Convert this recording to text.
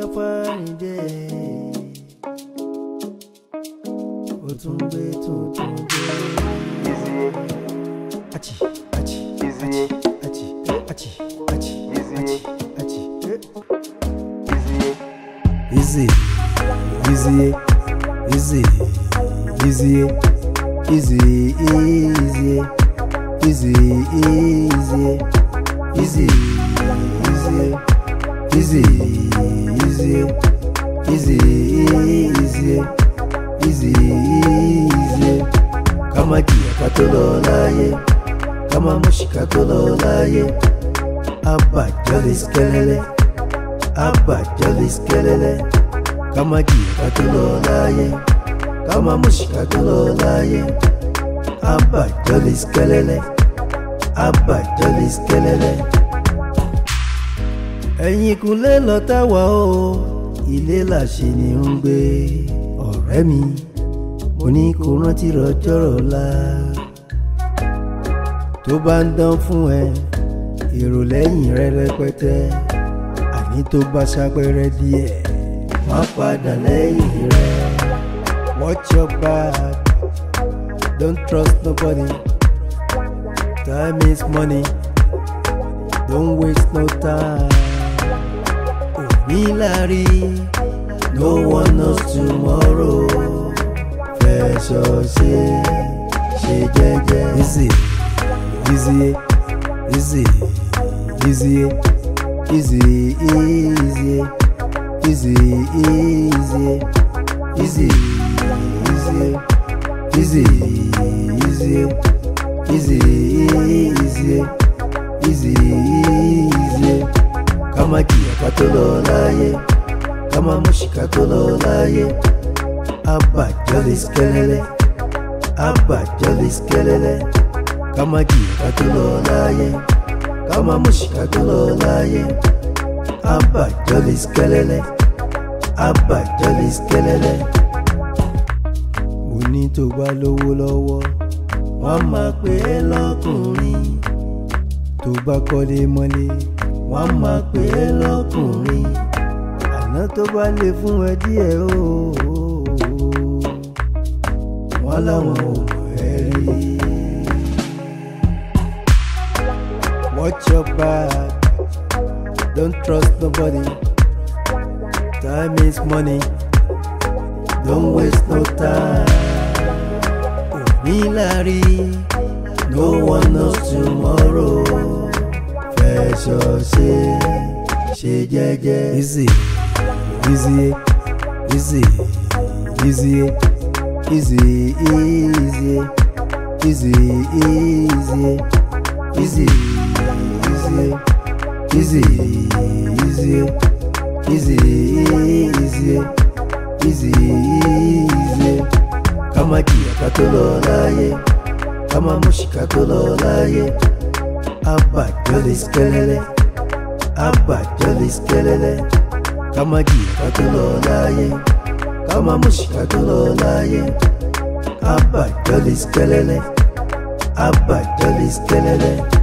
Ṣàfàrìndé ó tún gbé tuntun dé. Achi achi achi achi achi achi achi easy easy easy easy easy easy easy easy easy easy easy easy easy kama jìyà ká tó lọ láyé kama mọ̀ṣì ká tó lọ láyé abàjọ́lẹ̀ skẹ́lẹ́lẹ́ abàjọ́lẹ̀ skẹ́lẹ́lẹ́ kama jìyà ká tó lọ láyé kama mọ̀ṣì ká tó lọ láyé abàjọ́lẹ̀ skẹ́lẹ́lẹ́ abàjọ́lẹ̀ skẹ́lẹ́lẹ́. Ẹ̀yìn kùnlé lọ́tà wá o ilé làṣẹ ni ń gbé ọ̀rẹ́ mi mo ní kó rántí rọjọ́rọ̀ la tó bá ń dán fún ẹ èrò lẹ́yìn rẹ rẹpẹtẹ àní tó bá ṣàpẹrẹ díẹ̀ wọ́n padà lẹ́yìn rẹ. Watch your back, don't trust nobody, time is money, don't waste no time. Milari, no one knows tomorrow. Fẹ̀sọ̀ ṣe jẹ́jẹ́. Easy, easy, easy, easy, easy, easy, easy, easy, easy, easy, easy, easy, easy, easy. Kama jìyà ká tó lọ láyé kama mọ̀ṣì ká tó lọ láyé abàjọ́lẹ̀ skẹ́lẹ́lẹ́ abàjọ́lẹ̀ skẹ́lẹ́lẹ́ kama jìyà ká tó lọ láyé kama mọ̀ṣì ká tó lọ láyé abàjọ́lẹ̀ skẹ́lẹ́lẹ́ abàjọ́lẹ̀ skẹ́lẹ́lẹ́. Mo ní tó bá lówó lọ́wọ́ wọ́n máa pè é lọ́kùnrin tó bá kọ́lé mọ́lé wọ́n máa pè é lọ́kùnrin àná tó bá lè fún ẹ díẹ̀ o wọ́n láwọn ò mọ̀ ẹ́ rí. Watch your back, don't trust nobody, time is money, don't waste no time. Milari, no one knows tomorrow. Fẹ̀sọ̀ ṣe jẹ́jẹ́. Easy, easy, easy, easy, easy, easy, easy, easy, easy, easy, easy, easy, easy, easy. Kama jìyà ká tó lọ láyé kama mọ̀ṣì ká tó lọ láyé abàjọ́lẹ̀ skẹ́lẹ́lẹ́ abàjọ́lẹ̀ skẹ́lẹ́lẹ́ kama jìyà ká tó lọ láyé kama mọ̀ṣì ká tó lọ láyé abàjọ́lẹ̀ skẹ́lẹ́lẹ́ abàjọ́lẹ̀ skẹ́lẹ́lẹ́.